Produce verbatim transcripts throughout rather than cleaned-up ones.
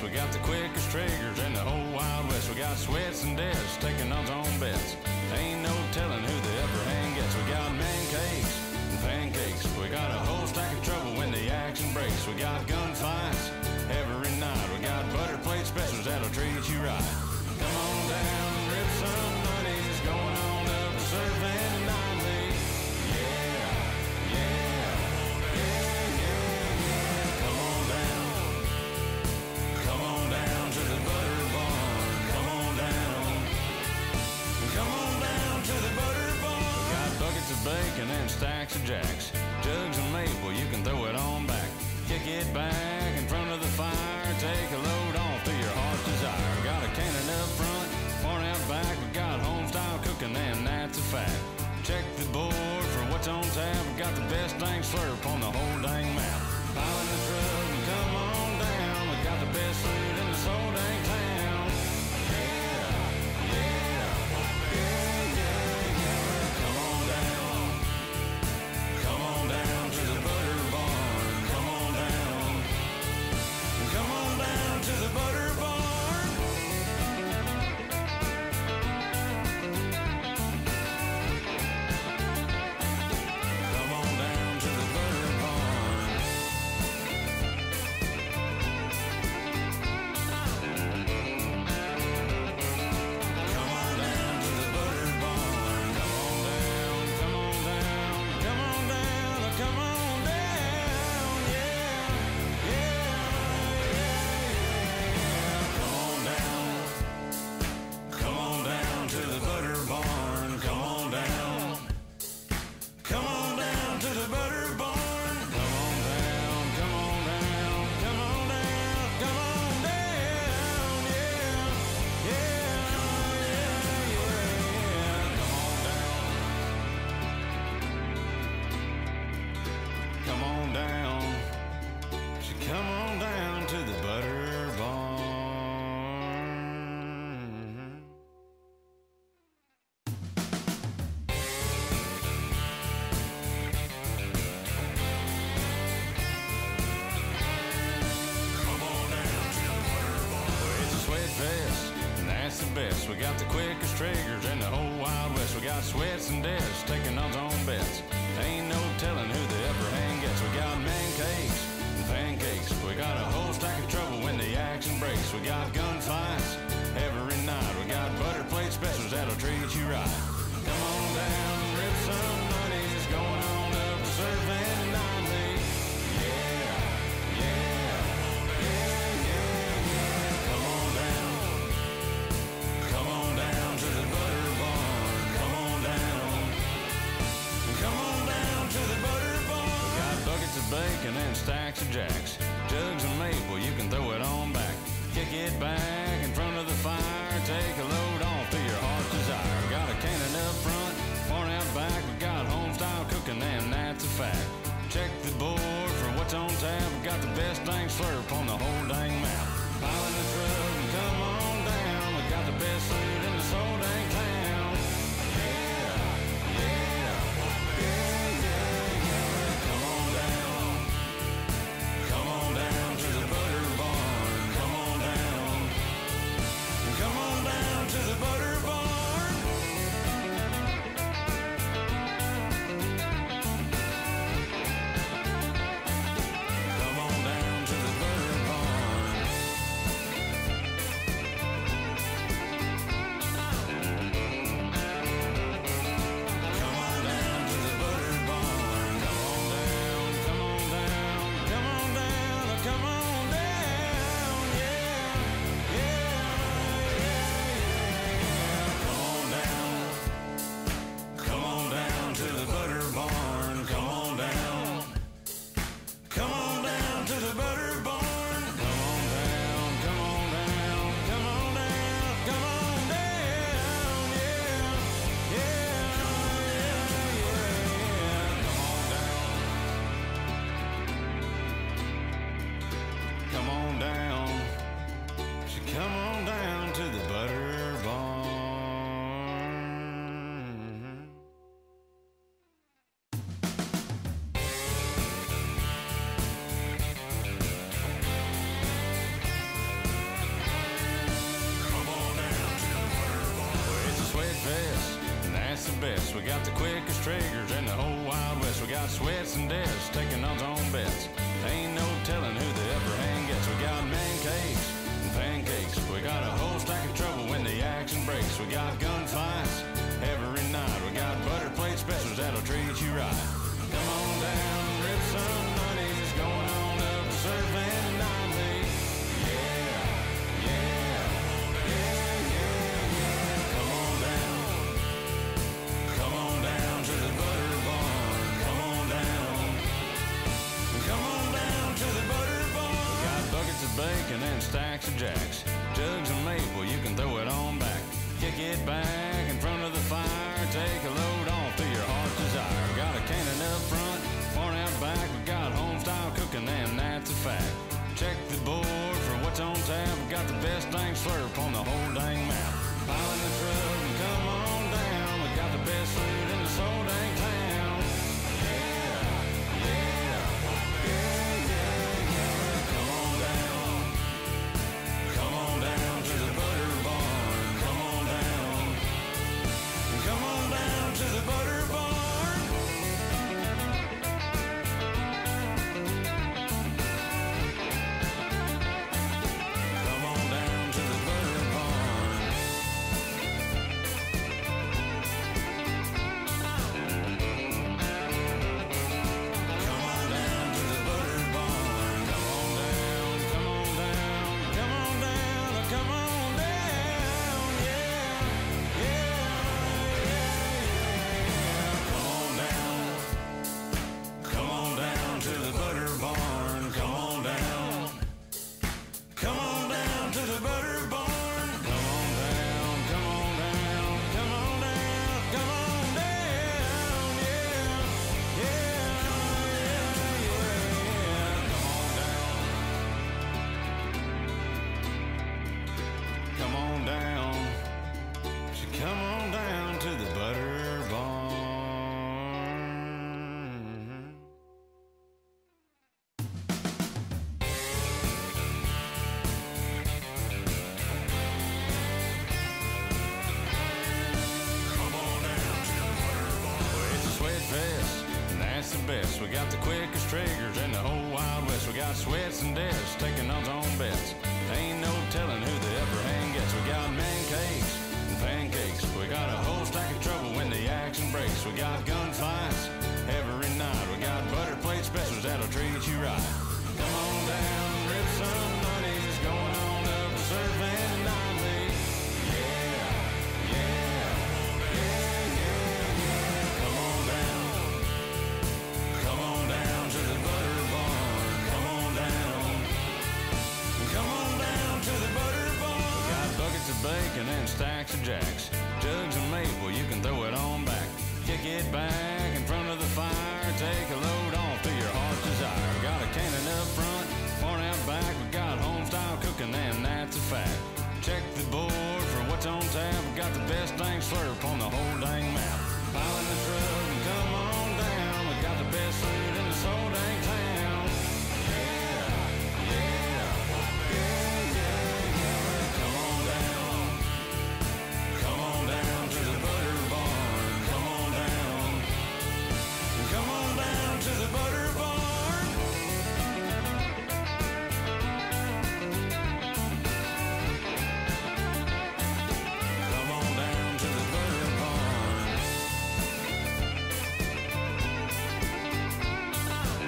We got the quickest triggers in the whole Wild West. We got Sweats and Debs taking odds on bets. Ain't no telling who the upper hand gets. We got man cakes and pancakes. We got a whole stack of trouble when the action breaks. We got gunfights every night. We got butter plate specials that'll treat you right. Come on down and rip some money's going on up to Surf and Nightly. Yeah, yeah, yeah, yeah, yeah. Come on down. Come on down to the Butter Barn. Come on down. Come on down to the Butter Barn. We got buckets of bacon and stacks of jacks. Jugs of maple, you can throw it on back. Kick it back in front of the fire. Take a load off to your heart's desire. Got a cannon up front, one out back. We got home style cooking and that's a fact. Check the board for what's on tap. We got the best dang slurp on the whole dang map. Pile in the truck and come on down. We got the best food in this whole dang town. Yeah, yeah, yeah, yeah, yeah. Come on down. Come on down to the Butter Barn. Come on down. Come on down to the Butter Barn. Come on down to the Butter Barn. Come on down to the Butter Barn. Come on down, come on down, come on down, come on down, yeah, yeah, yeah, yeah. Come on down, come on down to the Butter Barn. Come on down, come on down to the Butter Barn. Come on down, come on down, come on down, come on down, yeah, yeah, yeah, yeah, yeah. Come on down. So come on down to the Butter Barn. Come on down to the Butter Barn. It's a sweat fest, and that's the best. We got the quickest triggers in the whole Wild West. We got Sweats and Debs taking odds on bets. Ain't no telling who the upper hand gets. We got man cakes and pancakes. We got a whole stack of trouble when the action breaks. We got gunfights every night. We got butter plate specials that'll treat you right. Come on down and rip some money's going on up to Surf and Nightly. Yeah, yeah, yeah, yeah, yeah. Come on down. Come on down to the Butter Barn. Come on down. Come on down to the Butter Barn. We got buckets of bacon and stacks of jacks. Jugs of maple, you can throw it on back. Kick it back in front of the fire. Take a load off to your heart's desire. Got a cannon up front, one out back. We got home style cooking and that's a fact. Check the board for what's on tap. We got the best dang slurp on the whole dang map. Pile in the truck and come on down. We got the best food in this whole dang town. Yeah, yeah, yeah, yeah, yeah. Come on down. Come best. We got the quickest triggers in the whole Wild West. We got Sweats and Des taking odds on bets. Ain't no telling who the upper hand gets. We got man cakes and pancakes. We got a whole stack of trouble when the action breaks. We got gunfights every night. We got butter plate specials that'll treat you right. Come on down, rip some money's going on up to Surfing Nightly. Yeah, yeah, yeah, yeah, yeah. Come on down, come on down to the Butter Barn. Come on down, come on down to the Butter Barn. We got buckets of bacon and stacks of jacks, jugs of maple, you can throw it on back. Kick it back in front of the fire, take a load off to your heart's desire. Got a cannon up front, one out back. We got home style cooking and that's a fact. Check the board for what's on tap. We got the best dang slurp on the whole dang map. Pile in the truck and come on down. We got the best food in this whole dang town. Yeah, yeah, yeah, yeah, yeah. Come on down, come on down to the Butter Barn. Come on down, come on down to the Butter Barn. Come on down to the Butter Barn. Come on down to the Butter Barn. Come on down, come on down, come on down, come on down. Yeah, yeah, yeah, yeah. Come on down, come on down to the Butter Barn. Come on down, come on down to the Butter Barn. Come on down, come on down, come on down, come on down. Yeah, yeah, yeah, yeah. Come on down, come on down. So come on down to the Butter Barn. Come on down to the Butter Barn. Well, it's a sweat fest, and that's the best. We got the quickest triggers in the whole Wild West. We got Sweats and Des taking odds on bets. Ain't no telling who the upper hand gets. We got man cakes and pancakes. We got a whole stack of trouble when the action breaks. We got gunfights every night. We got butter plate specials that'll treat you right. Come on down, rip some money's going on up to Surfing Nightly. Yeah, yeah, yeah, yeah, yeah. Come on down, come on down to the Butter Barn. Come on down, come on down to the Butter Barn. We got buckets of bacon and stacks of jacks, jugs of maple, you can throw it on back. Kick it back in front of the fire, take a load off to your heart's desire. Got a cannon up front, one out back. We got home style cooking and that's a fact. Check the board for what's on tap. We got the best dang slurp on the whole dang map. Pile in the truck and come on down. We got the best food in this whole dang town. Yeah, yeah, yeah, yeah, yeah. Come on down, come on down to the Butter Barn. Come on down, come on down to the Butter Barn. Come on down to the Butter Barn.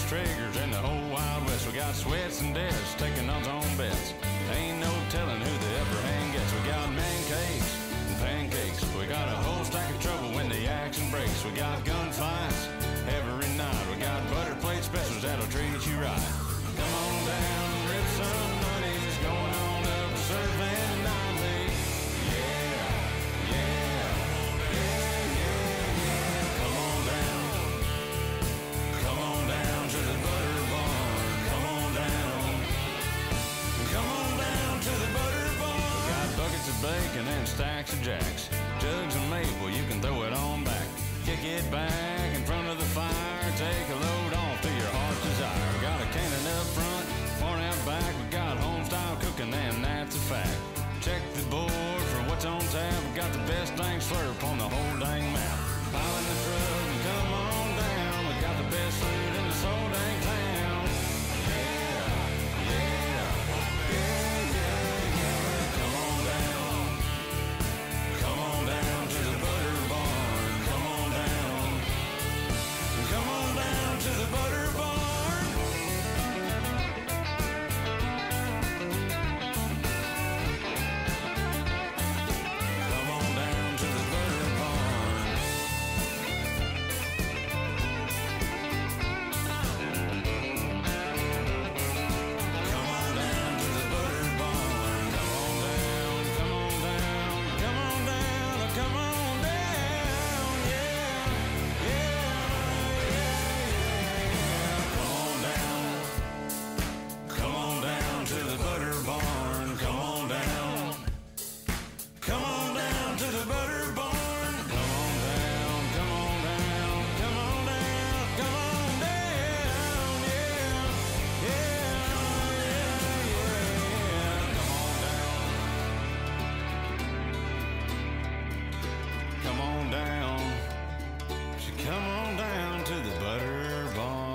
quickest triggers in the whole Wild West. We got Sweats and Des taking odds on bets. Ain't no telling who the upper hand gets. We got man cakes and pancakes. We got a whole stack of trouble when the action breaks. We got gunfights every night. We got butter plate specials that'll treat you right. Come on down and rip some money's going on up to Surf Van Nightly. Yeah, yeah, yeah, yeah, yeah. Come on down. Come on down to the Butter Barn. Come on down. Come on down to the Butter Barn. We got buckets of bacon and stacks of jacks. Jugs of maple, you can throw it on back. Kick it back in front of the fire. Take a load off to your heart's desire. Got a cannon up front, one out back. We got home style cooking and that's a fact. Check the board for what's on tap. We got the best dang slurp on the whole dang map. Pile in the truck and come on down. We got the best food in the whole dang town. Yeah, yeah, yeah, yeah, yeah. Come on down. Come on down to the Butter Barn. Come on down. Come on down to the Butter Barn. Come on down to the Butter Barn. Come on down to the Butter Barn. Come on down, come on down, come on down, come on down, yeah, yeah, yeah, yeah. Come on down, come on down to the Butter Barn. Come on down, come on down to the Butter Barn. Come on down, come on down, come on down, come on down, yeah, yeah, yeah, yeah. Come on down, come on down, so come on down to the Butter Barn.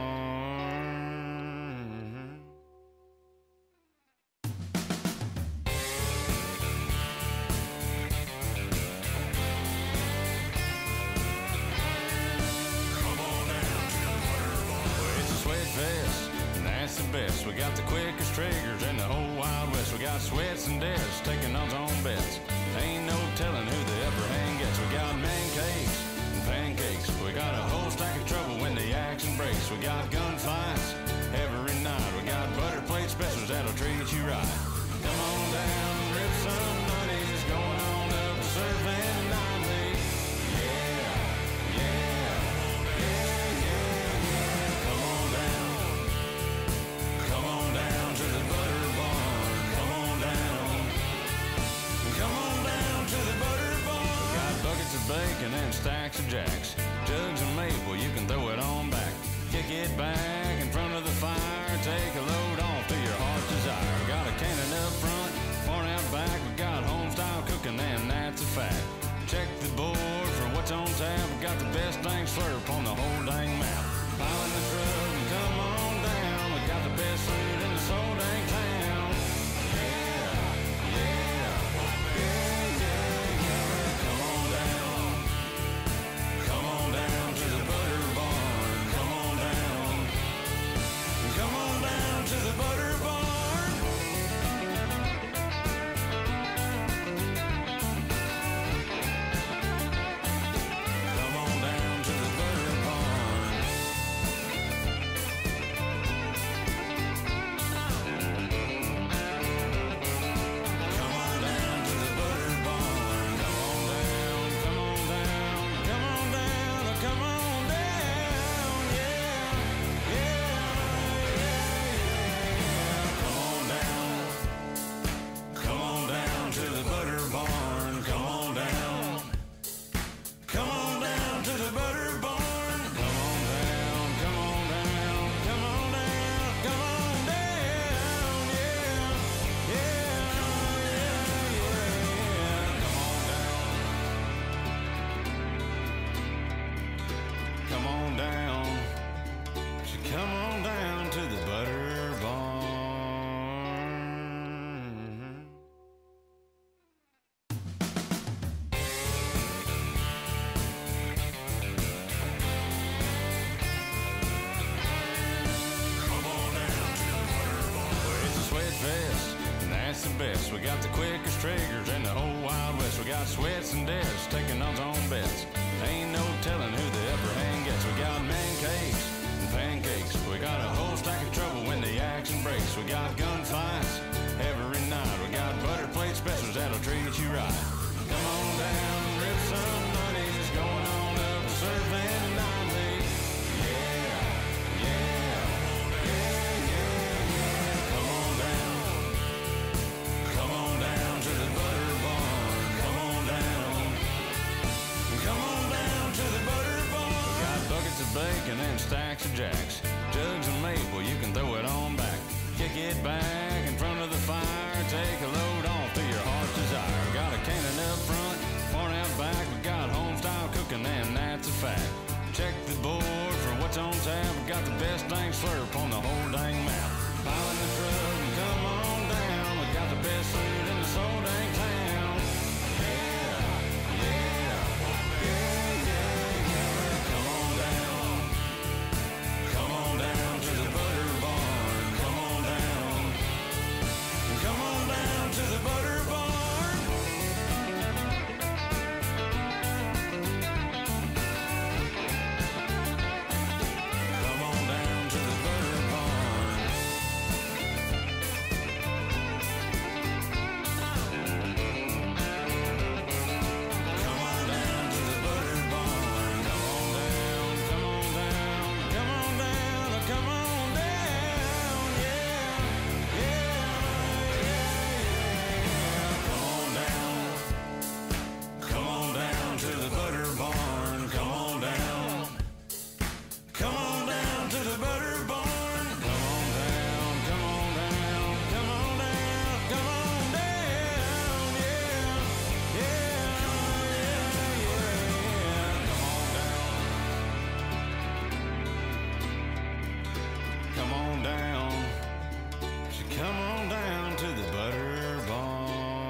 It's a sweat vest, and that's the best. We got the quickest triggers in the whole Wild West. We got Sweats and Des taking odds on bets. Ain't no telling who the upper hand gets. We got man cakes and pancakes. We got a whole stack of trouble when the action breaks. We got gunfights every night. We got butter plate specials that'll treat you right. Come on down and rip some money's going on up to Surf Van Nightly. Yeah, yeah, yeah, yeah, yeah. Come on down. Come on down to the Butter Barn. Come on down. Come on down to the Butter Barn. We got buckets of bacon and stacks of jacks. Jugs of maple, you can throw it on back. Kick it back in front of the fire. Take a load off to your heart's desire. Got a cannon up front, one out back. We got home style cooking and that's a fact. Check the board for what's on tap. We got the best dang slurp on the whole dang map. Pile in the truck and come on down. We got the best food in this whole dang town. Yeah, yeah, yeah, yeah, yeah. Come on down. Come on down to the Butter Barn. Come on down. Come on down to the Butter Barn. that's the best. We got the quickest triggers in the whole Wild West. We got sweats and deaths taking odds on bets. Ain't no telling who the upper hand gets. We got man cakes and pancakes. We got a whole stack of trouble when the action breaks. We got gunfights every night. We got butter plate specials that'll treat you right. Come on down and rip some money's going on up to Surf and Ninety. Yeah, yeah, yeah, yeah, yeah. Come on down. Come on down to the Butter Barn. Come on down. Come on down to the Butter Barn. We got buckets of bacon and stacks of jacks. Jugs of maple, you can throw it on back. Kick it back in front of the fire. Take a load off to your heart's desire. Got a cannon up front, one out back. We got home style cooking and that's a fact. Check the board for what's on tap. We got the best dang slurp on the whole dang map. Pile in the truck and come on down. We got the best food in the whole dang town. Yeah, yeah, yeah, yeah, yeah. Come on down. Come on down to the Butter Barn. Come on down. Come on down to the Butter Barn. Come on down to the Butter Barn. Come on down to the Butter Barn. Come on down, come on down, come on down, come on down, yeah, yeah, yeah, yeah. Come on down, come on down to the Butter Barn. Come on down, come on down to the Butter Barn. Come on down, come on down, come on down, come on down, yeah, yeah, yeah, yeah. Come on down. Come on down. So come on down to the Butter Barn.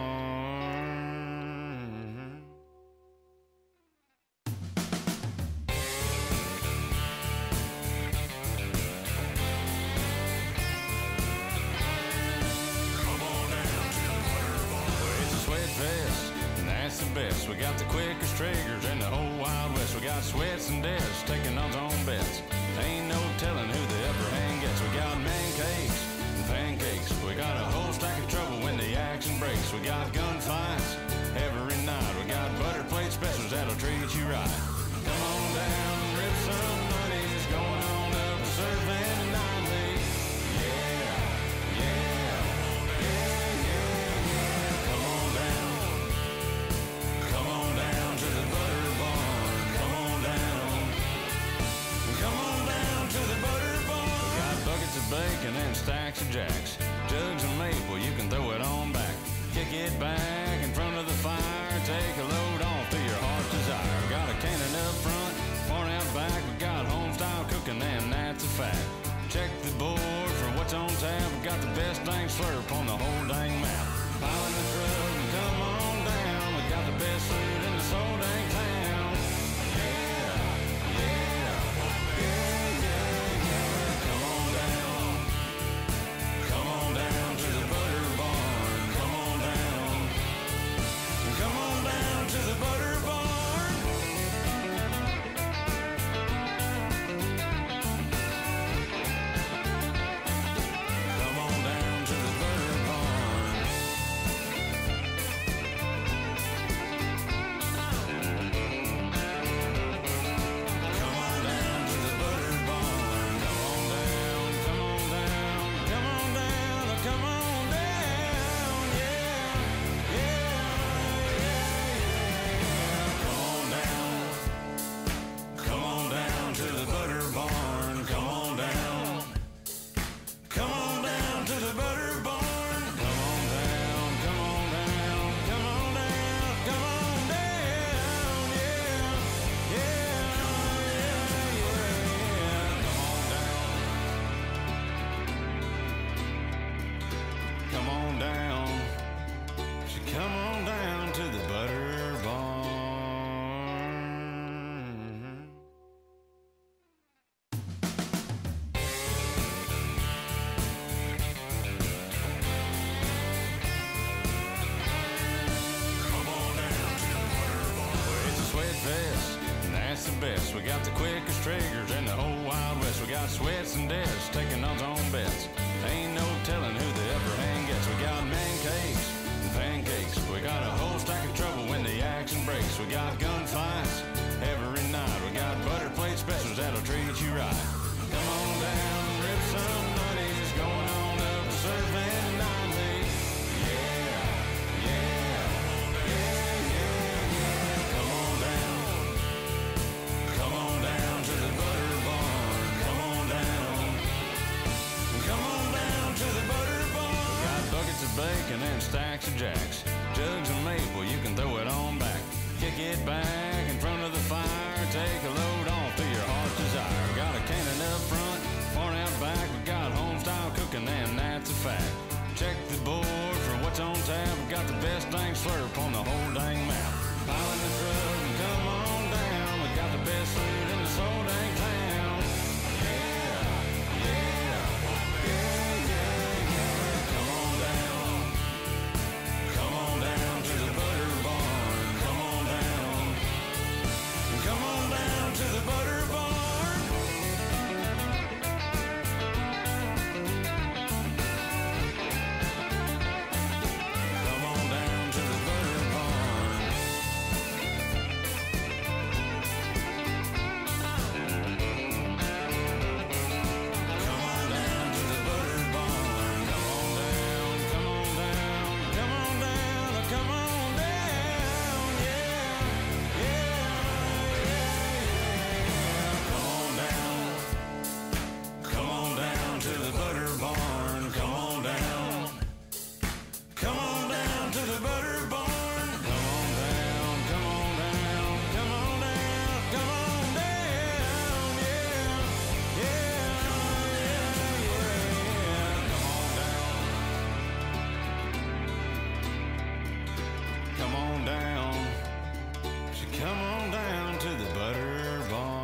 Come on down to the Butter Barn. Well, it's a sweat fest, and that's the best. We got the quickest triggers in the whole Wild West. We got sweats and deaths taking odds on bets. Ain't no telling who the upper hand gets. We got man cakes and pancakes. We got a whole stack of trouble when the action breaks. We got gunfights every night. We got butter plate specials that'll treat you right. Come on down and rip some money's going on up to Surf and Ninety. Yeah, yeah, yeah, yeah, yeah. Come on down. Come on down to the Butter Barn. Come on down. Come on down to the Butter Barn. We got buckets of bacon the best. We got the quickest triggers in the whole Wild West. We got Sweats and Des taking odds on bets. Ain't no telling who the upper hand gets. We got man cakes and pancakes. We got a whole stack of trouble when the action breaks. We got gunfights every night. We got butter plate specials that'll treat you right. Come on down and rip some money's going on up to Surf and ninety. Yeah, yeah, yeah, yeah, yeah. Come on down. Come on down to the butter barn. Come on down. Come on down to the butter barn. We got buckets of bacon and stacks of jacks. Jugs of maple, you can throw it on back. Kick it back in front of the fire. Take a load off to your heart's desire. Got a cannon up front, horn out back. We got home style cooking and that's a fact. Check the board for what's on tap. We got the best dang slurp on the whole dang map. Pile in the truck and come on down. We got the best food in this whole dang town. Yeah, yeah, yeah, yeah, yeah. Come on down. Come on down to the butter barn. Come on down. Come on down to the butter barn. Come on down to the butter barn. Come on down to the butter barn. Come on down, come on down, come on down, come on down, yeah, yeah, yeah, yeah. Come on down, come on down to the butter barn. Come on down, come on down to the butter barn. Come on down, come on down, come on down, come on down, yeah, yeah, yeah, yeah. Come on down. Come on down. So come on down to the butter barn.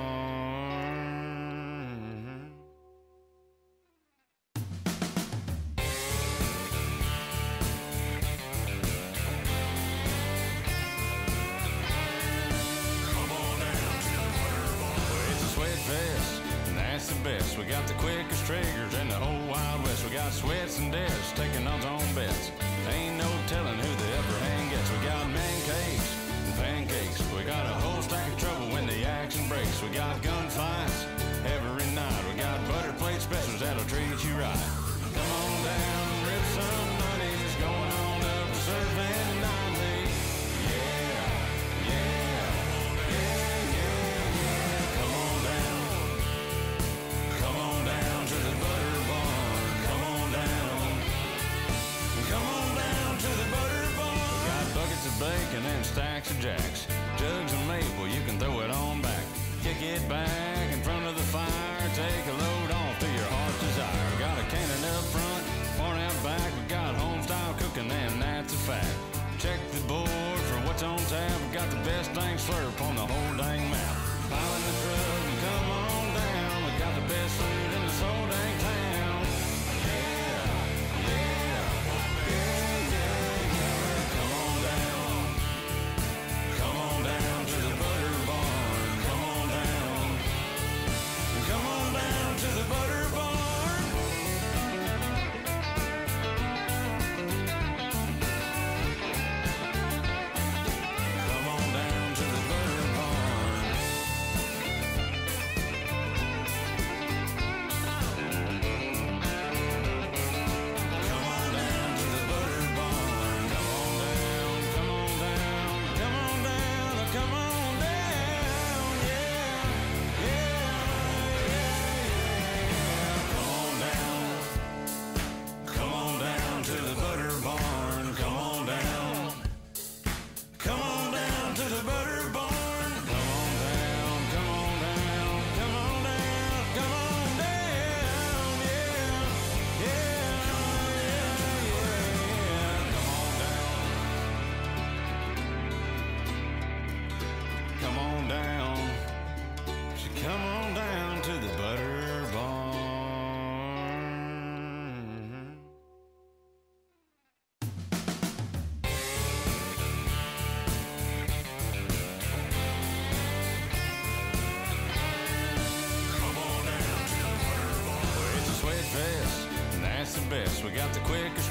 Come on down to the butter barn. Well, it's a sweat fest, and that's the best. We got the quickest triggers in the whole Wild West. We got Sweats and Des taking odds on bets. Ain't no telling who the upper hand gets. We got man cakes and pancakes. We got a whole stack of trouble when the action breaks. We got gunfights every night. We got butter plate specials that'll treat you right. Come on down and rip some money's going on up to Surf and ninety. Yeah, yeah, yeah, yeah, yeah. Come on down. Come on down to the butter barn. Come on down. Come on down to the butter barn. We got buckets of bacon and stacks of jacks. Jugs of maple, you can throw it on back. Kick it back in front of the fire. Take a load off to your heart's desire. Got a cannon up front, horn out back. We got home style cooking and that's a fact. Check the board for what's on tap. We got the best dang slurp on the whole dang map. Pile in the truck and come on down. We got the best food in this whole dang town. Yeah, yeah, yeah, yeah, yeah. Come on down. Come on down to the butter barn. Come on down.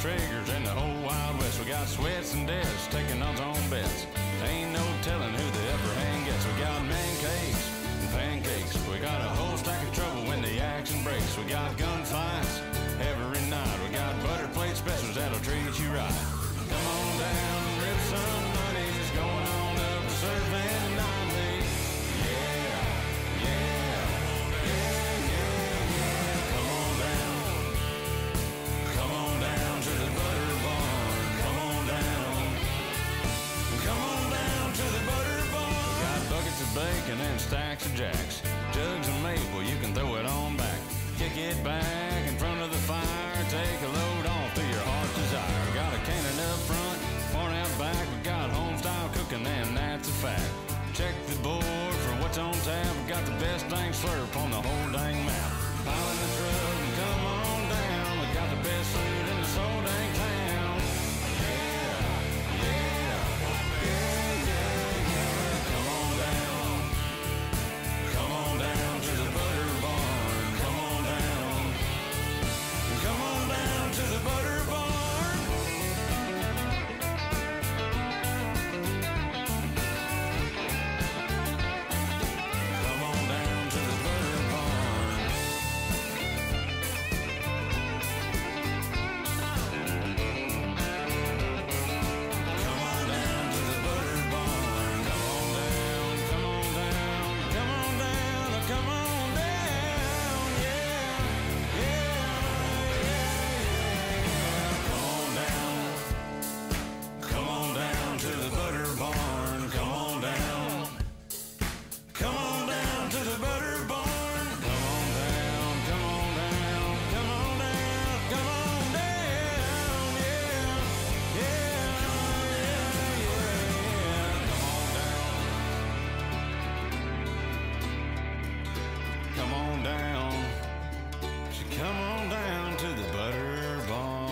triggers in the whole Wild West. We got Sweats and Des taking odds on bets. Ain't no telling who the upper hand gets. We got man cakes and pancakes. We got a whole stack of trouble when the action breaks. We got gunfights every night. We got butter plate specials that'll treat you right. Come on down and rip some money's going on up to Surf and Nightly. Yeah, yeah, yeah, yeah, yeah. Come on down. Come on down to the Butter Barn. Come on down. Come on down to the Butter Barn. We got buckets of bacon and stacks of jacks. Jugs of maple, you can throw it on back. Kick it back in front of the fire. Take a load off to your heart's desire. Got a cannon up front, one out back. We got home style cooking and that's a fact. Check the board for what's on tap. We got the best dang slurp on the whole dang map. Pile in the truck and come on down. We got the best food in the soul dang town. Yeah, yeah, yeah, yeah, yeah. Come on down. Come on down to the Butter Barn. Come on down. Come on down to the Butter Barn. Come on down to the Butter Barn. Come on down to the Butter Barn. Come on down, come on down, come on down, come on down, yeah, yeah, yeah, yeah. Come on down, come on down to the Butter Barn. Come on down, come on down to the Butter Barn. Come on down, come on down, come on down, come on down, yeah, yeah, yeah, yeah, yeah. Come on down. Come on down. So come on down to the Butter Barn.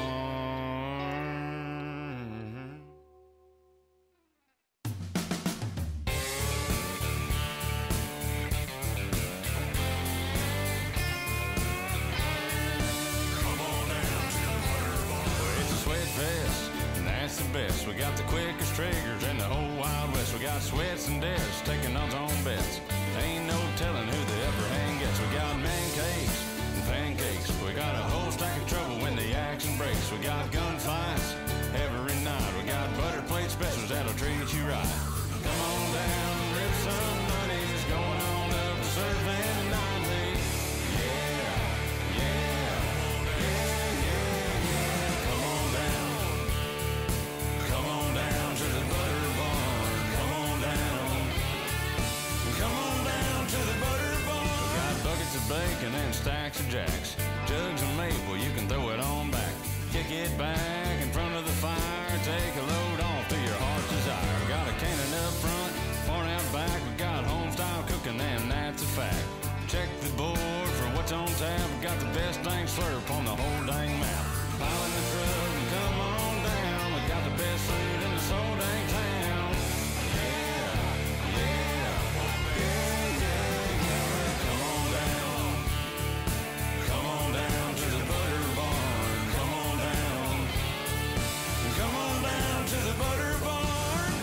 Come on down to the Butter Barn. Well, it's a sweat fest, and that's the best. We got the quickest triggers in the whole Wild West. We got Sweats and Des taking odds on bets. Ain't no telling who the upper hand gets. We got man cakes and pancakes. We got a whole stack of trouble when the action breaks. We got gunfights every night. We got butter plate specials that'll treat you right. Come on down and rip some money's going on up to Surf and Nightly. Yeah, yeah, yeah, yeah, yeah. Come on down. Come on down to the Butter Barn. Come on down. Come on down to the Butter Barn. We got buckets of bacon and stacks of jacks. Jugs of maple, you can throw it on back. Kick it back in front of the fire. Take a load off to your heart's desire. Got a cannon up front, one out back. We got home style cooking and that's a fact. Check the board for what's on tap. We got the best dang slurp on the whole dang map. Pile in the truck and come on down. We got the best food in the soul dang town. Yeah, yeah, yeah, yeah, yeah. Come on down. Come on down to the Butter Barn. Come on down. Come on down to the Butter Barn.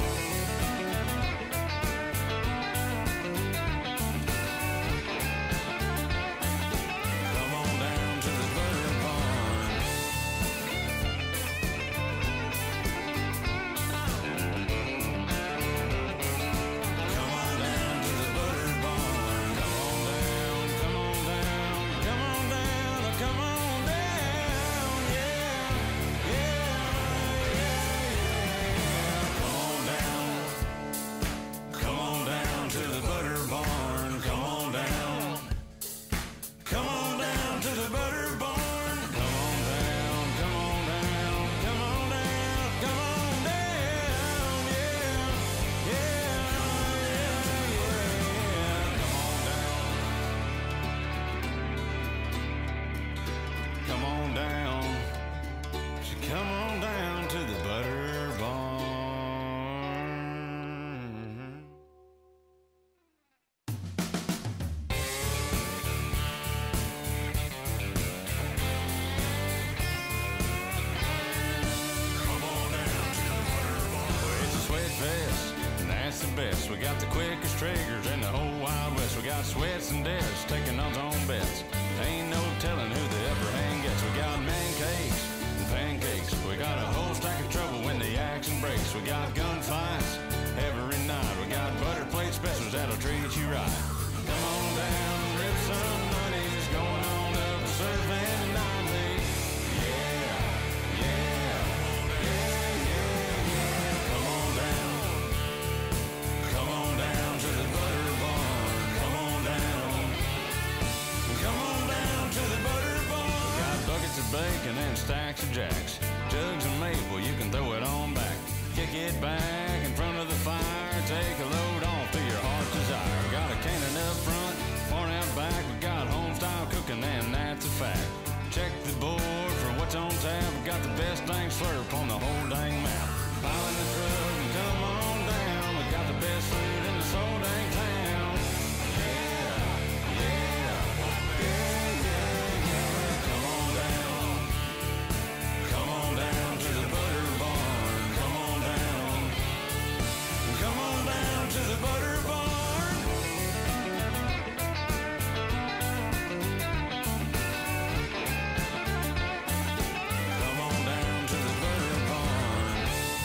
Come on down to the Butter best. We got the quickest triggers in the whole Wild West. We got Sweats and Des taking odds on bets. Ain't no telling who the upper hand gets. We got man cakes and pancakes. We got a whole stack of trouble when the action breaks. We got gunfights every night. We got butter plate specials that'll treat you right. Come on down and rip some money's going on up to Surf and Nightly. Yeah, yeah, yeah, yeah, yeah. Come on down. Come on down to the Butter Barn. Come on down. Come on down to the Butter Barn. Got buckets of bacon and stacks of jacks. Jugs of maple, you can throw it on back. Kick it back in front of the fire. Take a load off to your heart's desire. Got a cannon up front, one out back. We got home style cooking and that's a fact. Check the board for what's on tap. We got the best dang slurp on the whole dang map. Pile in the truck and come on down. We got the best food in the soul dang town. Yeah, yeah, yeah, yeah, yeah. Come on down. Come on down to the Butter Barn. Come on down. Come on down to the Butter Barn. Come on down to the Butter Barn.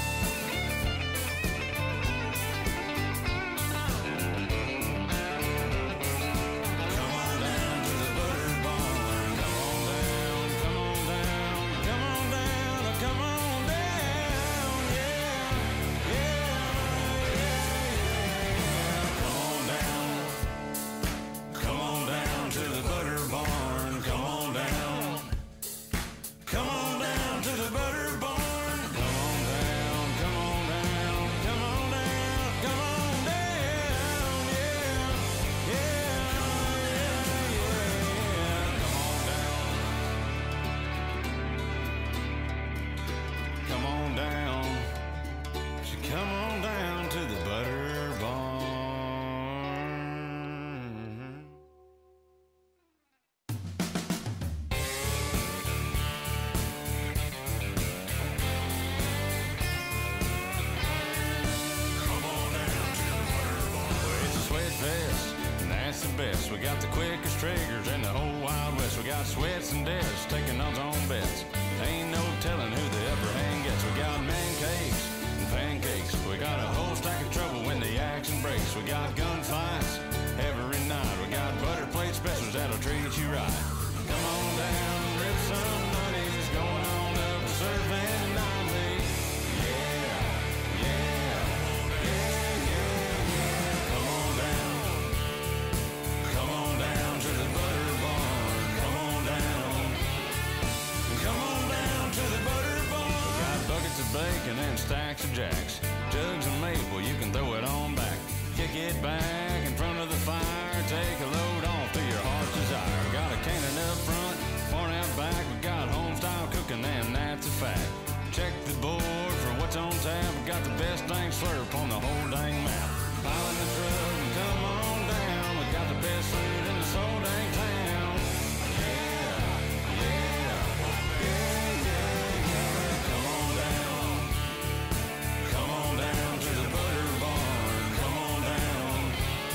Come on down to the Butter Barn. Come on down, come on down, come on down, come on down, yeah, yeah, yeah, yeah. Come on down, come on down to the Butter Barn. Come on down, come on down to the Butter Barn. Come on down, come on down, come on down, come on down, yeah, yeah, yeah, yeah. Come on down, come on down, so come on down to the Butter Barn. Come on down to the Butter Barn. Well, it's a sweat vest, and that's the best. We got the quickest triggers in the whole Wild West. We got Sweats and Des taking odds on bets. Ain't no telling who the upper hand gets. We got man cakes and pancakes. We got a whole stack of trouble when the action breaks. We got gunfights every night. We got butter plate specials that'll treat you right. Come on down and rip some money's going on up to Surf and Nightly. Yeah, yeah, yeah, yeah, yeah. Come on down. Come on down to the Butter Barn. Come on down. Come on down to the Butter Barn. We got buckets of bacon and stacks of jacks. Jugs of maple, you can throw it on back. Kick it back in front of the fire. Take a load off to your heart's desire. Got a cannon up front, one out back. We got home style cooking and that's a fact. Check the board for what's on tap. We got the best dang slurp on the whole dang map. Pile in the truck and come on down. We got the best food in the soul dang town. Yeah, yeah, yeah, yeah, yeah. Come on down. Come on down to the Butter Barn. Come on down.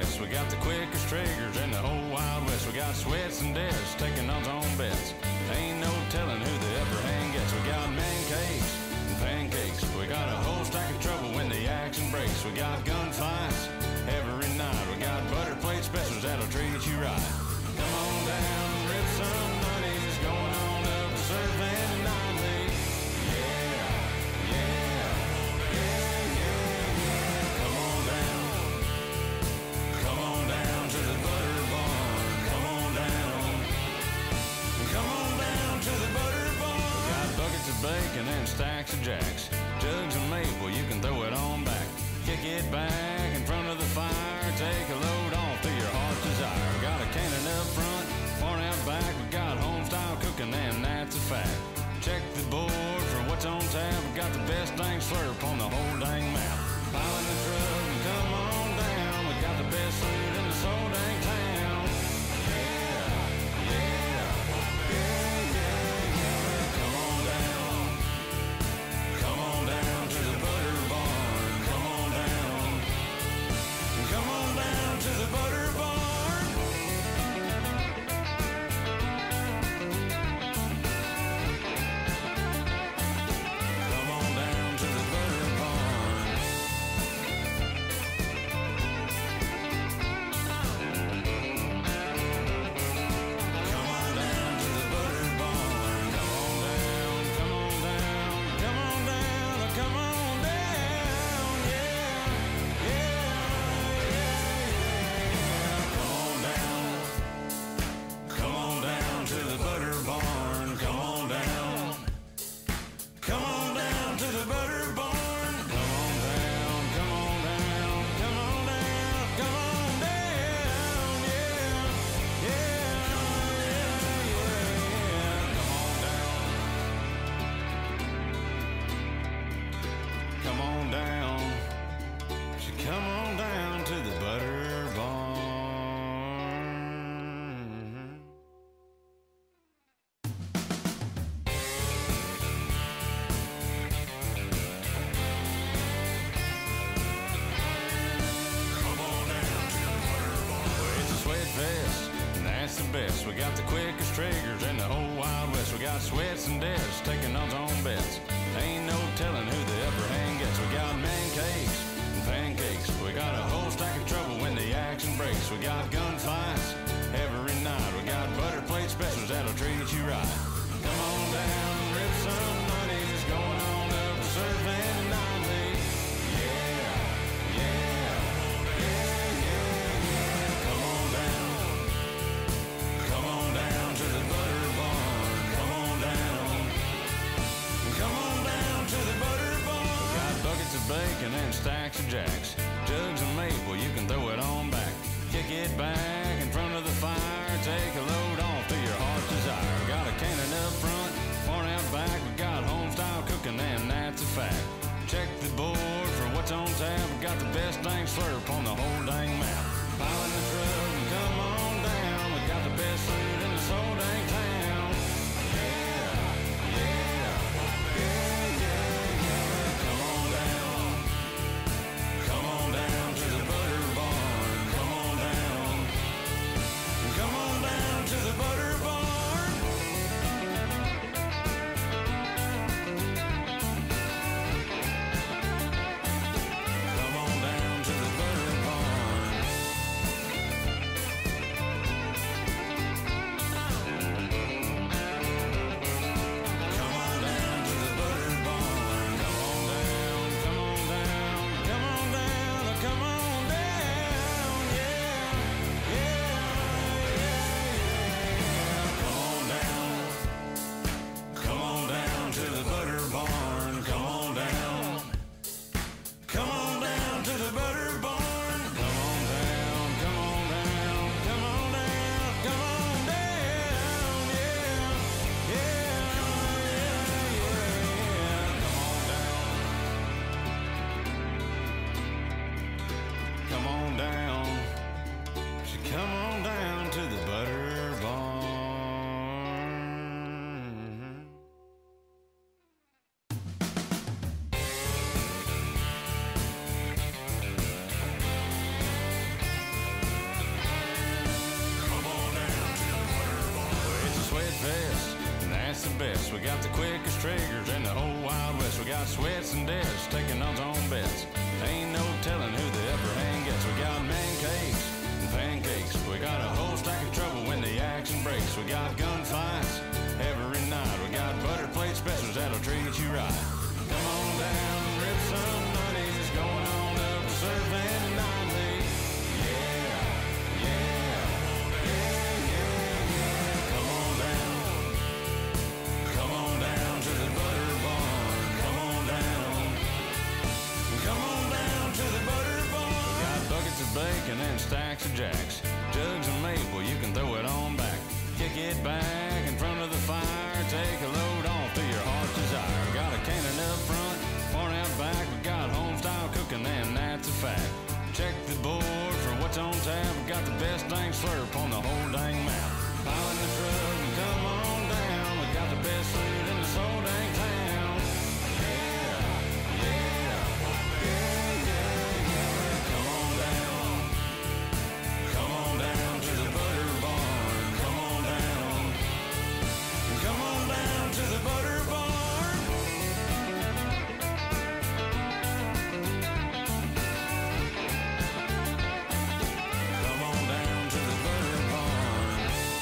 best. We got the quickest triggers in the whole Wild West. We got Sweats and Des taking odds on bets. Ain't no telling who the upper hand gets. We got man cakes and pancakes. We got a whole stack of trouble when the action breaks. We got gunfights every night. We got butter plate specials that'll treat you right. Come on down and rip some money's going on up to Surf Van and Nolly. Yeah, yeah, yeah, yeah, yeah. Come on down. Come on down to the Butter Barn. Come on down. Come on down to the Butter Barn. We got buckets of bacon and stacks of jacks. Jugs of maple, you can throw it on back. Kick it back in front of the fire. Take a load off to your heart's desire. Got a cannon up front, barn out back. We got home style cooking and that's a fact. Check the board for what's on tap. We got the best dang slurp on the whole dang map. Pile in the truck and come on down. We got the best food in the whole dang town. Yeah, yeah, yeah, yeah, yeah. Come on down. Come on down to the Butter Barn. Come on down. Come on down to the Butter Barn. Come on down to the Butter Barn. Come on down to the Butter Barn. Come on down, come on down, come on down, come on down, yeah, yeah, yeah, yeah. Come on down, come on down to the Butter Barn. Come on down, come on down to the Butter Barn. Come on down, come on down, come on down, come on down, yeah, yeah, yeah, yeah, yeah. Come on down. Come on down. So come on down to the Butter Barn. Come on down to the Butter Barn. Well, it's a sweat fest, and that's the best. We got the quickest triggers in the whole Wild West. We got Sweats and Des taking odds on bets. Ain't no telling who the upper hand gets. We got man cakes and pancakes. We got a whole stack of trouble when the action breaks. We got gunfights every night. We got butter plate specials that'll treat you right. Come on down and rip some money's going on up to Surf Van and Nolly. Yeah, yeah, yeah, yeah, yeah. Come on down. Come on down to the Butter Barn. Come on down. Come on down to the Butter Barn. Got buckets of bacon and stacks of jacks. Jugs of maple, you can throw it on back. Kick it back in front of the fire. Take a load off to your heart's desire. Got a cannon up front, barn out back. We got home style cooking and that's a fact. Check the board for what's on tap. We got the best dang slurp on the whole dang map. Pile in the truck and come on down. We got the best food in this whole dang town. Yeah, yeah, yeah, yeah, yeah. Come on down. Come on down to the Butter Barn. Come on down. the best. We got the quickest triggers in the whole Wild West. We got Sweats and Des taking odds on bets. Ain't no telling who the upper hand gets. We got man cakes and pancakes. We got a whole stack of trouble when the action breaks. We got gunfights every night. We got butter plate specials that'll treat you right. Come on down and rip some nutties. Going on up to Surfing and ninety. Yeah, yeah, yeah, yeah, yeah. Come on down. Come on down to the Butter Barn. Come on down. Come on down to the Butter Barn. We got buckets of bacon and stacks of jacks. Jugs of maple, you can throw it on back. Kick it back in front of the fire. Take a load off to your heart's desire. Got a cannon up front, barn out back. We got home style cooking and that's a fact. Check the board for what's on tap. We got the best dang slurp on the whole dang map. Pile in the truck and come on down. We got the best food in this whole dang town. Yeah, yeah, yeah, yeah, yeah. Come on down. Come on down to the Butter Barn. Come on down. Come on down to the Butter Barn. Come on down to the Butter Barn.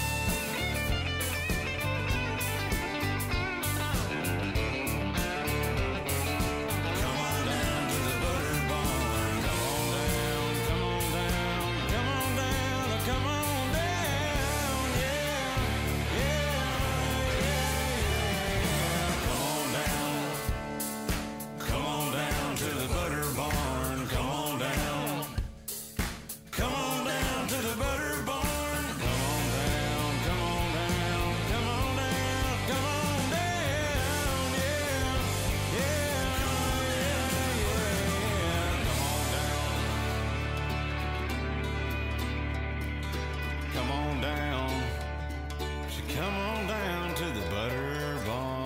Come on down to the Butter Barn. Come on down, come on down, come on down, come on down, yeah, yeah, yeah, yeah. Come on down, come on down to the Butter Barn. Come on down, come on down to the Butter Barn. Come on down, come on down, come on down, come on down, yeah, yeah, yeah, yeah, yeah. Come on down. So come on down to the Butter Barn.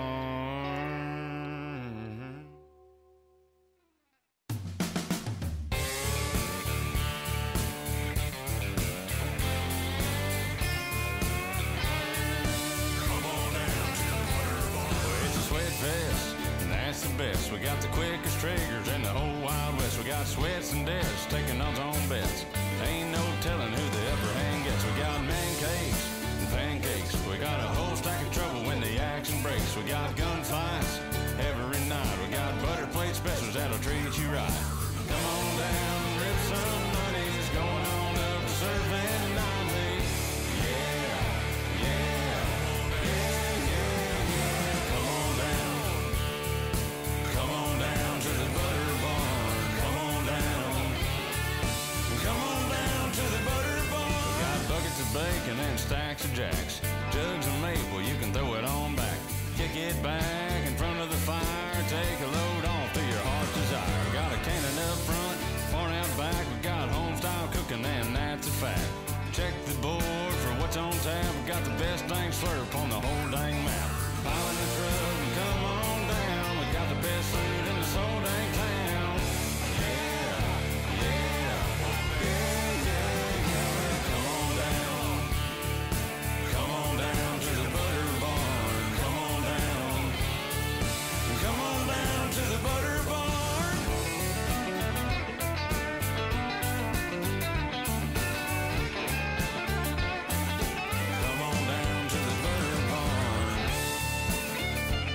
Come on down to the Butter Barn. Well, it's a sweat fest, and that's the best. We got the quickest triggers in the whole Wild West. We got Sweats and Des taking odds on bets. Ain't no telling who the upper hand gets. We got man cakes and pancakes. We got a whole stack of trouble when the action breaks. We got gunfights every night. We got butter plate specials that'll treat you right. Come on down and rip some nutties. Going on up to Surfing and ninety. Yeah, yeah, yeah, yeah, yeah. Come on down. Come on down to the Butter Barn. Come on down. Come on down to the Butter Barn. We got buckets of bacon and stacks of jacks. Jugs of maple, you can throw it on back. Kick it back in front of the fire. Take a load off to your heart's desire. Got a cannon up front, barn out back. We got home style cooking and that's a fact. Check the board for what's on tap. We got the best dang slurp on the whole dang map. Pile in the truck and come on down. We got the best food in this whole dang town. Yeah, yeah, yeah, yeah, yeah. Come on down. Come on down to the Butter Barn. Come on down. Come on down to the Butter Barn. Come on down to the Butter Barn.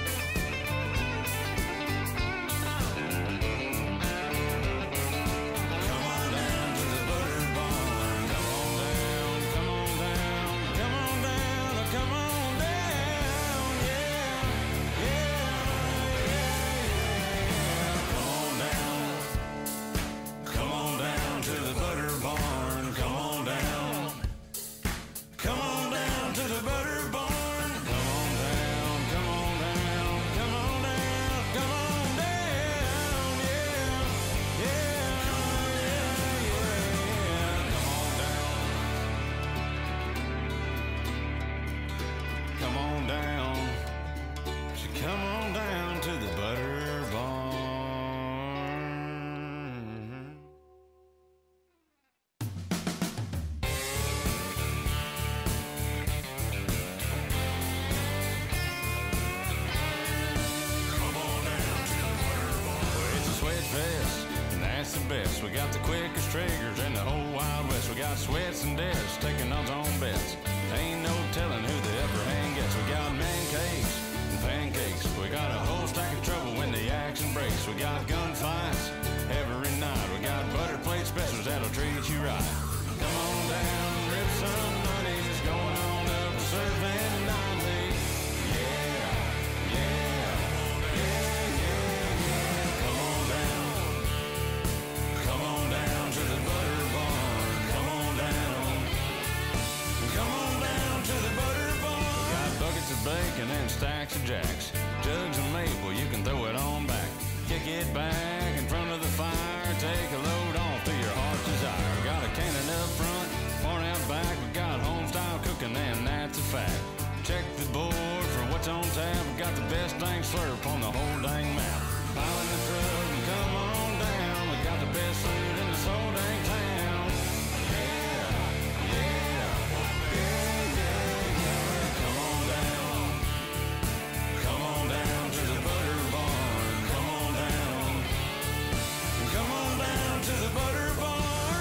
We got the quickest triggers in the whole Wild West. We got Sweats and Des taking odds on bets. Ain't no telling who the upper hand gets. We got man cakes and pancakes. We got a whole stack of trouble when the action breaks. We got gunfights every night. We got butter plate specials that'll treat you right. Come on down, rip some money's going on up to Surf and Nightly. Yeah, yeah, yeah, yeah, yeah. Come on down. Come on down to the Butter Barn. Come on down. Come on down to the Butter Barn. We got buckets of bacon and stacks of jacks. Jugs of maple, you can throw it on back. Kick it back in front of the fire. Take a load off to your heart's desire. Got a cannon up front, horn out back. We got home style cooking and that's a fact. Check the board for what's on tap. We got the best dang slurp on the whole dang map. Pile in the truck and come on down. We got the best food in this whole dang town. Yeah, yeah, yeah, yeah, yeah. Come on down. Come on down to the Butter Barn. Come on down. Come on down to the Butter Barn.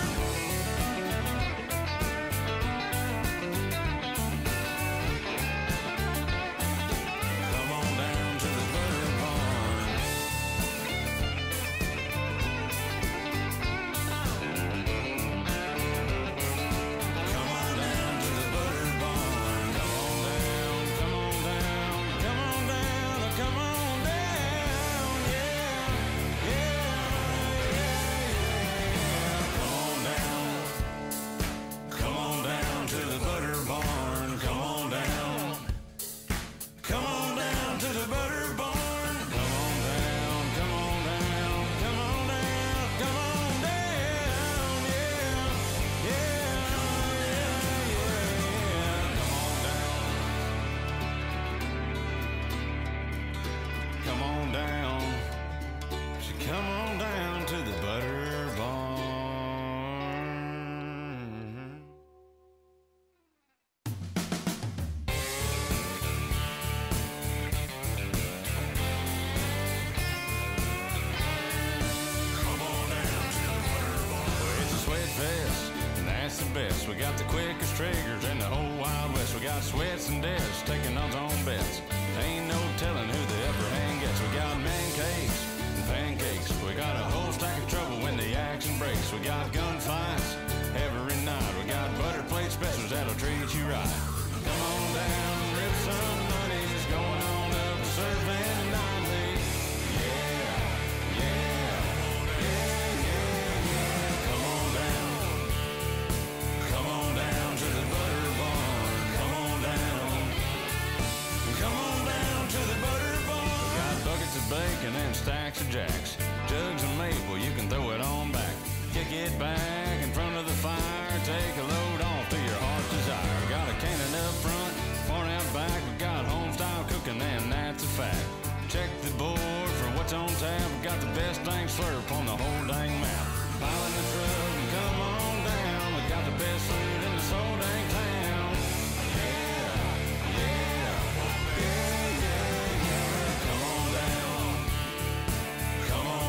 Come on down to the Butter Barn. Come on down to the Butter Barn. Come on down, come on down, come on down, come on down, yeah, yeah, yeah, yeah. Come on down, come on down to the Butter Barn. Come on down, come on down to the Butter Barn. Come on down, come on down, come on down, come on down, yeah, yeah, yeah, yeah, yeah. Come on down. Come on down. So come on down to the Butter Barn. Come on down to the Butter Barn. Well, it's a sweat fest, and that's the best. We got the quickest triggers in the whole Wild West. We got Sweats and Des taking odds on bets. Ain't no telling who the upper hand gets. We got man cakes and pancakes. We got a whole stack of trouble when the action breaks. We got gunfights every night. We got butter plate specials that'll treat you right. Come on down, rip some money's going on up to Surf and Nightly. Yeah, yeah, yeah, yeah, yeah. Come on down. Come on down to the Butter Barn. Come on down. Come on down to the Butter Barn. We got buckets of bacon and stacks of jacks. Jugs of maple, you can throw it on back. Kick it back in front of the fire. Take a load off to your heart's desire. Got a cannon up front, horn out back. We got home style cooking and that's a fact. Check the board for what's on tap. We got the best dang slurp on the whole dang map. Pile in the truck and come on down. We got the best food in this whole dang town. Yeah, yeah, yeah, yeah, yeah. Come on down. Come on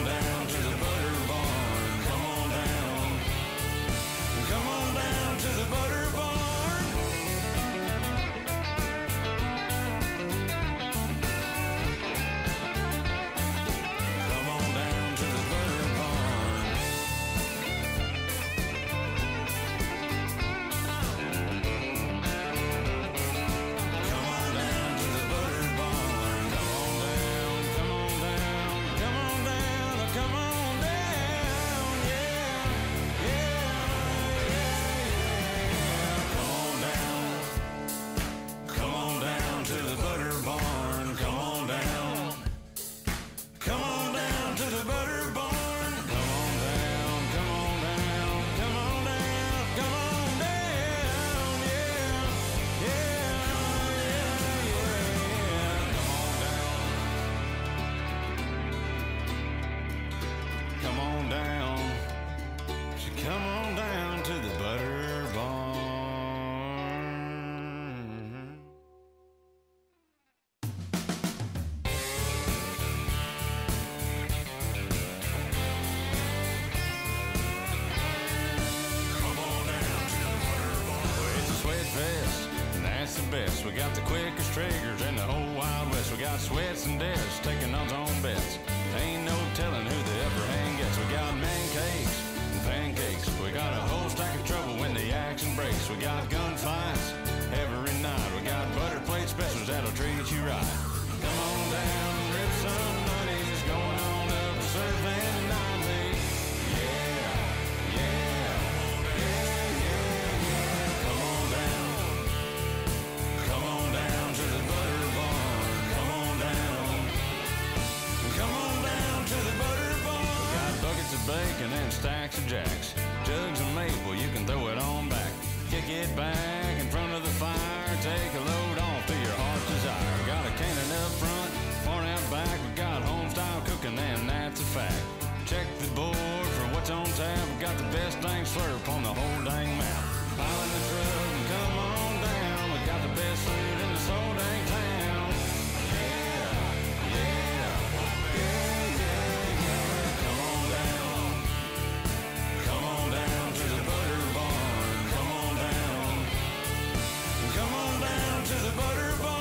best. We got the quickest triggers in the whole Wild West. We got Sweats and Des taking odds on bets. Ain't no telling who the upper hand gets. We got man cakes and pancakes. We got a whole stack of trouble when the action breaks. We got gunfights every night. We got butter plate specials that'll treat you right. Come on down and rip some money's going on up to Surf and Nightly. Yeah, yeah, yeah, yeah, yeah. Come on down. Come on down to the Butter Barn. Come on down. Come on down to the Butter Barn. We got buckets of bacon and stacks of jacks. Jugs of maple, you can throw it on back. Kick it back in front of the fire. Take a load off to your heart's desire. Got a cannon up front, one out back. We got home style cooking and that's a fact. Check the board for what's on tap. We got the best dang slurp on the whole dang map. Pile in the truck and come on down. We got the best food in this whole dang town. Yeah, yeah, yeah, yeah, yeah. Come on down. Come on down to the Butter Barn. Come on down. Come on down to the Butter Barn.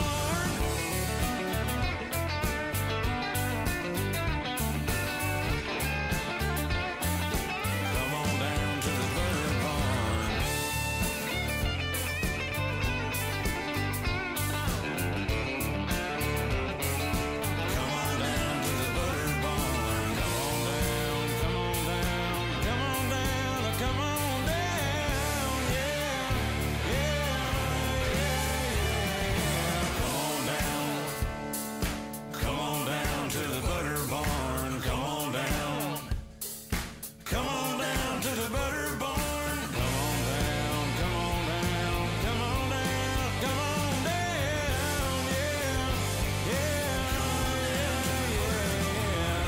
Come on down to the Butter Barn. Come on down to the Butter Barn. Come on down, come on down, come on down, come on down, yeah, yeah, yeah, yeah. Come on down, come on down to the Butter Barn. Come on down, come on down to the Butter Barn. Come on down, come on down, come on down, come on down, yeah, yeah, yeah, yeah.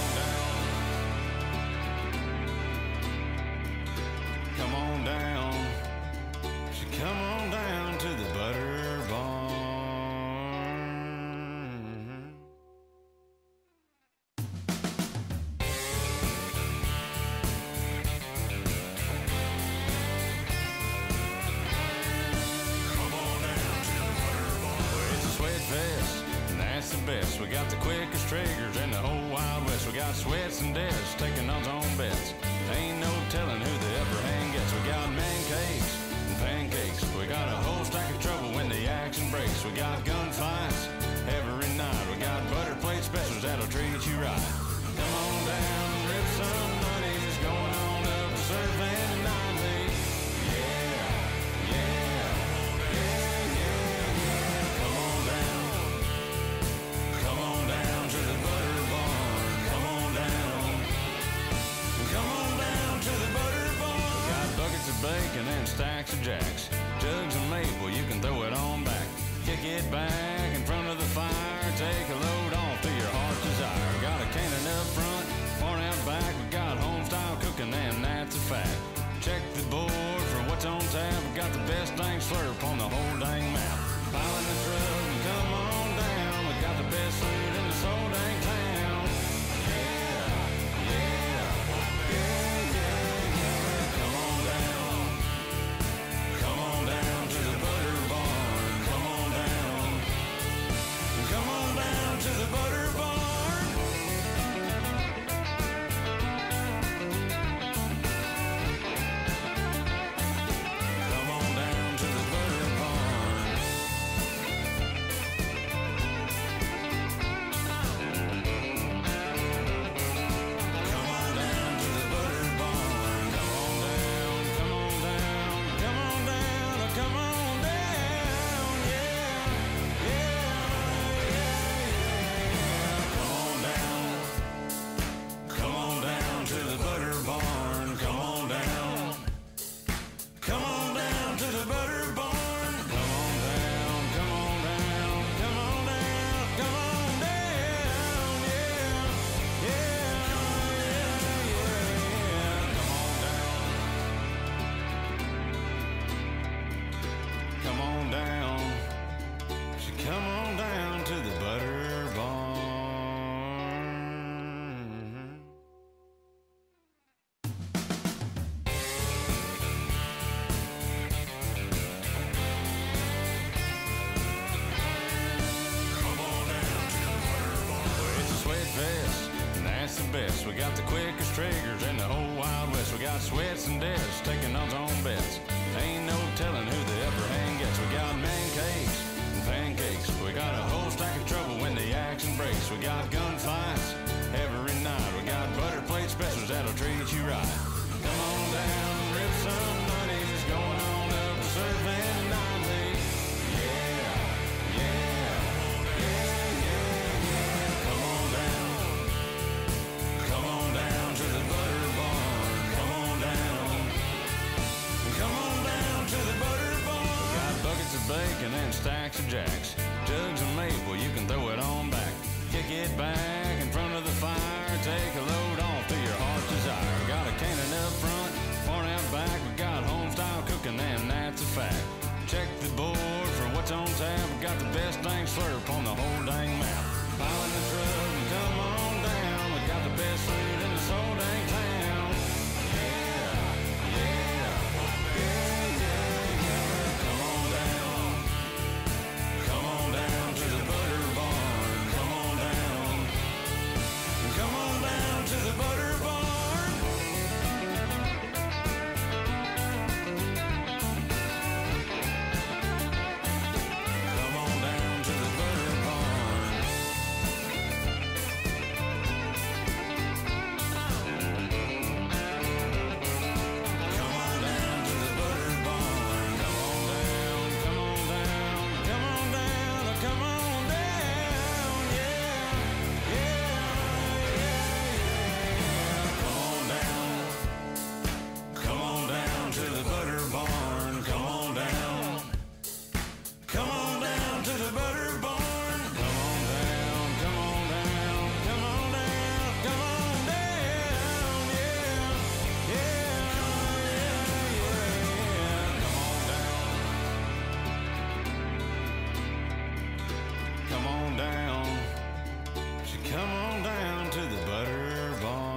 Come on down. Come on down. So come on down to the Butter Barn. Come on down to the Butter Barn. Well, it's a sweat fest, and that's the best. We got the quickest triggers in the whole Wild West. We got Sweats and Des taking odds on bets. Ain't no telling who the upper hand gets. We got man cakes and pancakes. We got a whole stack of trouble when the action breaks. We got gunfights every night. We got butter plate specials that'll treat you right. Come on down and rip some money's going on up to Surf and Nightly. Yeah, yeah, yeah, yeah, yeah. Come on down. Come on down to the Butter Barn. Come on down. Come on down to the Butter Barn. We got buckets of bacon and stacks of jacks. Jugs of maple, you can throw it on back. Kick it back in front of the fire. Take a load off to your heart's desire. Got a cannon up front, one out back. We got home style cooking and that's a fact. Check the board for what's on tap. We got the best dang slurp on the whole dang map. Pile in the truck and come on down. We got the best food in this whole dang town. Yeah, yeah, yeah, yeah, yeah. Come on down. Come on down to the Butter Barn. Come on down. best. We got the quickest triggers in the whole Wild West. We got Sweats and Des taking odds on bets. Ain't no telling who the upper hand gets. We got man cakes and pancakes. We got a whole stack of trouble when the action breaks. We got gunfights every night. We got butter plate specials that'll treat you right. Come on down and rip some money's going on up to Surf and Ninety. Yeah, yeah, yeah, yeah, yeah. Come on down. Come on down to the Butter Barn. Come on down. Come on down to the Butter Barn. We got buckets of bacon and stacks of jacks. Jugs of maple, you can throw it on back. Kick it back in front of the fire. Take a load off to your heart's desire. Got a cannon up front, barn out back. We got home style cooking and that's a fact. Check the board for what's on tap. We got the best dang slurp on the whole dang map. Pile in the truck and come on down. We got the best food in this whole dang town. Yeah, yeah, yeah, yeah, yeah. Come on down. Come on down to the Butter Barn. Come on down. Come on down to the Butter Barn. Come on down to the Butter Barn. Come on down to the Butter Barn. Come on down, come on down, come on down, come on down, yeah, yeah, yeah, yeah. Come on down, come on down to the Butter Barn. Come on down, come on down to the Butter Barn. Come on down, come on down, come on down, come on down, yeah, yeah, yeah, yeah, yeah. Come on down. Come on down. So come on down to the Butter Barn.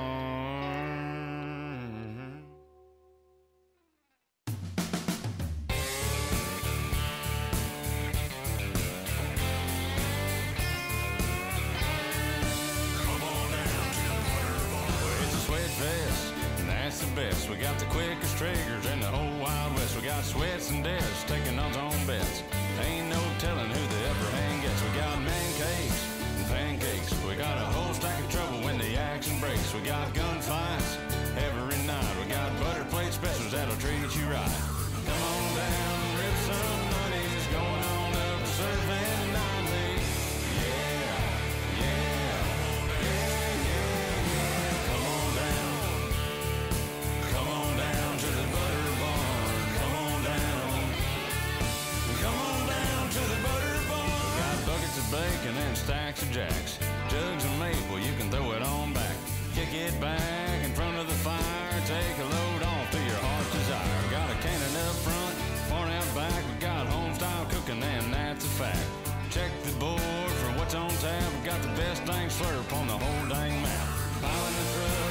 Come on down to the Butter Barn. Well, it's a sweat vest, and that's the best. We got the quickest triggers in the whole Wild West. We got Sweats and Des taking odds on bets. Ain't no telling who the upper hand gets. We got man cakes and pancakes. We got a whole stack of trouble when the action breaks. We got gunfights every night. We got butter plate specials that'll treat you right. Come on down and rip some money's going on up to Surf and Ninety. Yeah, yeah, yeah, yeah, yeah. Come on down. Come on down to the Butter Barn. Come on down. Come on down to the Butter Barn. Got buckets of bacon and stacks of jacks. Jugs of maple, you can throw it on back. Kick it back in front of the fire. Take a load off to your heart's desire. Got a cannon up front, barn out back. We got home style cooking and that's a fact. Check the board for what's on tap. We got the best dang slurp on the whole dang map. Pile in the truck